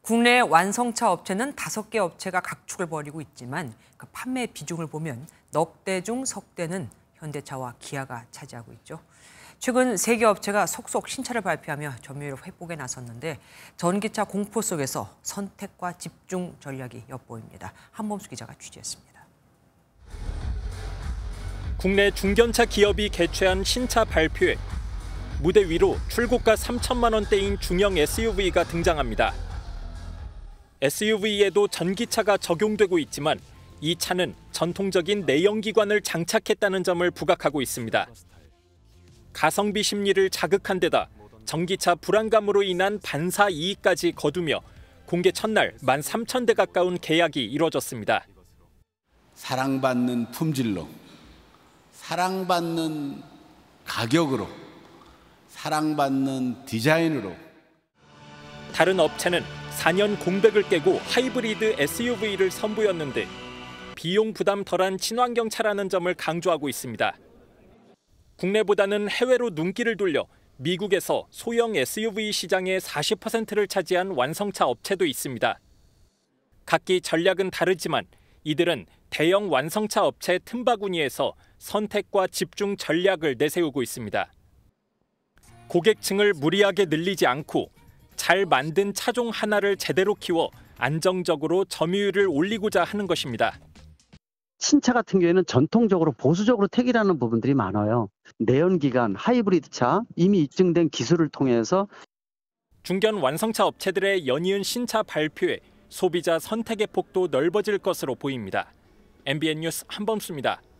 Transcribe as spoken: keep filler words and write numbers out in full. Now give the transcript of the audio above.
국내 완성차 업체는 다섯 개 업체가 각축을 벌이고 있지만 그 판매 비중을 보면 넉 대 중 석 대는 현대차와 기아가 차지하고 있죠. 최근 세 개 업체가 속속 신차를 발표하며 점유율 회복에 나섰는데 전기차 공포 속에서 선택과 집중 전략이 엿보입니다. 한범수 기자가 취재했습니다. 국내 중견차 기업이 개최한 신차 발표회. 무대 위로 출고가 삼천만 원대인 중형 에스유브이가 등장합니다. 에스유브이에도 전기차가 적용되고 있지만 이 차는 전통적인 내연기관을 장착했다는 점을 부각하고 있습니다. 가성비 심리를 자극한 데다 전기차 불안감으로 인한 반사 이익까지 거두며 공개 첫날 만 삼천 대 가까운 계약이 이뤄졌습니다. 사랑받는 품질로, 사랑받는 가격으로, 사랑받는 디자인으로. 다른 업체는 사 년 공백을 깨고 하이브리드 에스유브이를 선보였는데 비용 부담 덜한 친환경 차라는 점을 강조하고 있습니다. 국내보다는 해외로 눈길을 돌려 미국에서 소형 에스유브이 시장의 사십 퍼센트를 차지한 완성차 업체도 있습니다. 각기 전략은 다르지만 이들은 대형 완성차 업체 틈바구니에서 선택과 집중 전략을 내세우고 있습니다. 고객층을 무리하게 늘리지 않고 잘 만든 차종 하나를 제대로 키워 안정적으로 점유율을 올리고자 하는 것입니다. 신차 같은 경우에는 전통적으로 보수적으로 택일하는 부분들이 많아요. 내연기관, 하이브리드 차, 이미 입증된 기술을 통해서 중견 완성차 업체들의 연이은 신차 발표에 소비자 선택의 폭도 넓어질 것으로 보입니다. 엠비엔 뉴스 한범수입니다.